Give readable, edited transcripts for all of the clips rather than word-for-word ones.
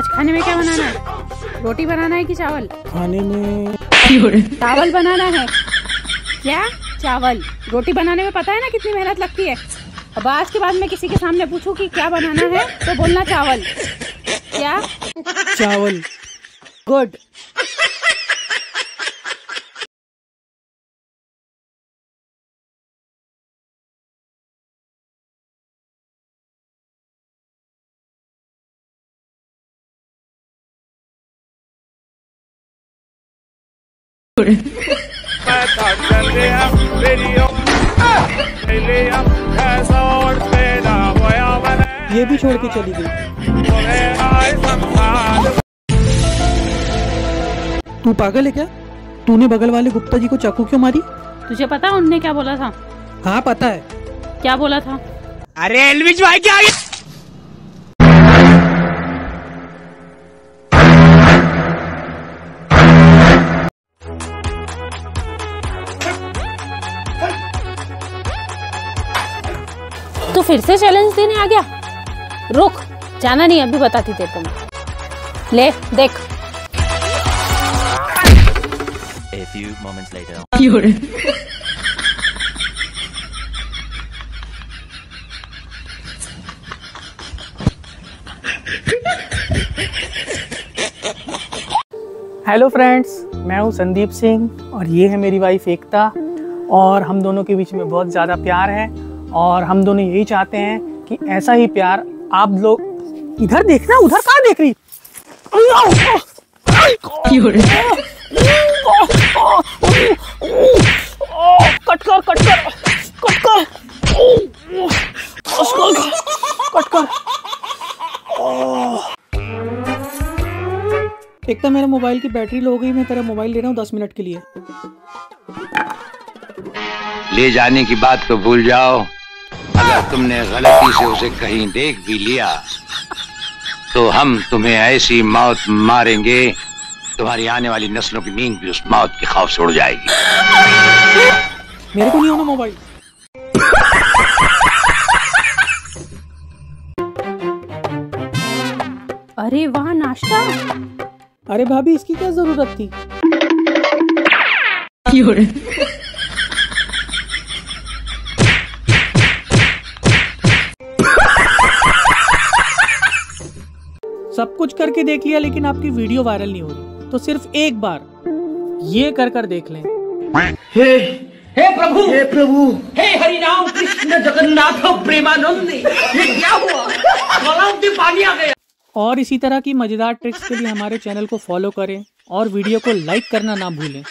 आज खाने में क्या बनाना है? रोटी बनाना है कि चावल? खाने में चावल बनाना है। क्या? चावल। रोटी बनाने में पता है ना कितनी मेहनत लगती है। अब आज के बाद मैं किसी के सामने पूछूं कि क्या बनाना है तो बोलना चावल। क्या? चावल। गुड। ये भी छोड़ के चली गई। तू पागल है क्या? तूने बगल वाले गुप्ता जी को चाकू क्यों मारी? तुझे पता है उनने क्या बोला था? हाँ पता है। क्या बोला था? अरे एलविश भाई क्या आगे? तू फिर से चैलेंज देने आ गया? रुक, जाना नहीं, अभी बताती तेरे को मैं। ले देख। A few moments later. Hello friends, मैं हूँ संदीप सिंह और ये है मेरी वाइफ एकता और हम दोनों के बीच में बहुत ज़्यादा प्यार है और हम दोनों यही चाहते हैं कि ऐसा ही प्यार आप लोग। इधर देखना, उधर कहाँ देख रही? कट कर कट कर कट कर कट कर। एक तो मेरे मोबाइल की बैटरी लो हो गई, मैं तेरा मोबाइल ले रहा हूँ 10 मिनट के लिए। ले जाने की बात तो भूल जाओ, अगर तुमने गलती से उसे कहीं देख भी लिया तो हम तुम्हें ऐसी मौत मारेंगे, तुम्हारी आने वाली नस्लों की नींद भी उस मौत के खौफ से उड़ जाएगी। मेरे को नहीं होना मोबाइल। अरे वाह, नाश्ता। अरे भाभी, इसकी क्या जरूरत थी? सब कुछ करके देख लिया लेकिन आपकी वीडियो वायरल नहीं हो रही, तो सिर्फ एक बार ये कर देख लें। हे प्रभु, हे प्रभु, हे हरि राम कृष्ण जगन्नाथ प्रेमानंद, ये क्या हुआ? गलाव में पानी आ गया। और इसी तरह की मजेदार ट्रिक्स के लिए हमारे चैनल को फॉलो करें और वीडियो को लाइक करना ना भूलें।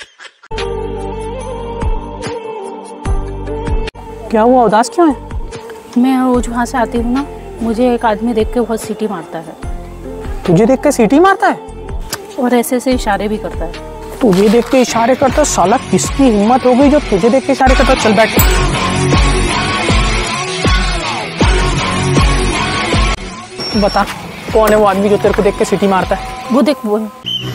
क्या हुआ, उदास क्यों है? मैं रोज वहाँ से आती हूँ ना, मुझे एक आदमी देख के बहुत सीटी मारता है। तुझे देख के सीटी मारता है? और ऐसे ऐसे इशारे भी करता है। तुझे देख के इशारे करता? साला किसकी हिम्मत हो गई जो तुझे देख के इशारे करता? चल बैठ। बता कौन है वो आदमी जो तेरे को देख के सीटी मारता है? वो देख, वो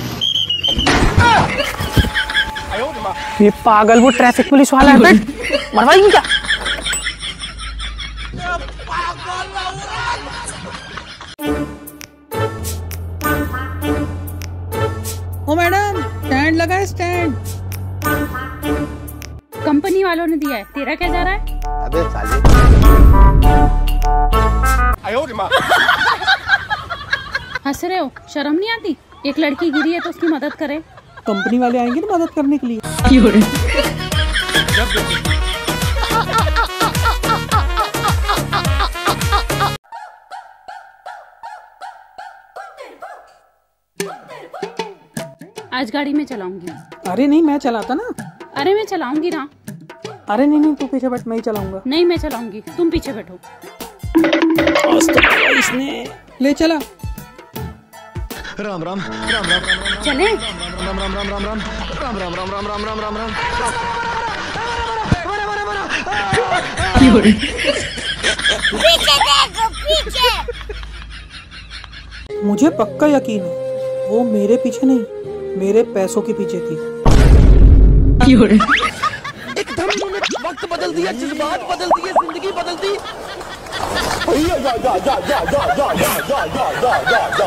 ये पागल, वो ट्रैफिक पुलिस वाला है। बैठ, मरवाएगी क्या? ओ मैडम, स्टैंड लगा है, स्टैंड। कंपनी वालों ने दिया है, तेरा क्या जा रहा है? अबे साले। हंस रहे हो? शर्म नहीं आती? एक लड़की गिरी है तो उसकी मदद करे। कंपनी वाले आएंगे ना मदद करने के लिए। आज गाड़ी में चलाऊंगी। अरे नहीं, मैं चलाता ना। अरे मैं चलाऊंगी ना। अरे नहीं, तू पीछे बैठ, मैं ही चलाऊंगा। नहीं, मैं चलाऊंगी, तुम पीछे बैठो। इसने ले चला। राम राम राम राम राम चले। राम राम राम राम राम राम राम राम राम राम राम राम राम। पीछे देखो, पीछे। मुझे पक्का यकीन है वो मेरे पीछे नहीं, मेरे पैसों के पीछे थी। एकदम वक्त बदल दिया, जज्बात बदल दिए, जिंदगी बदल दी।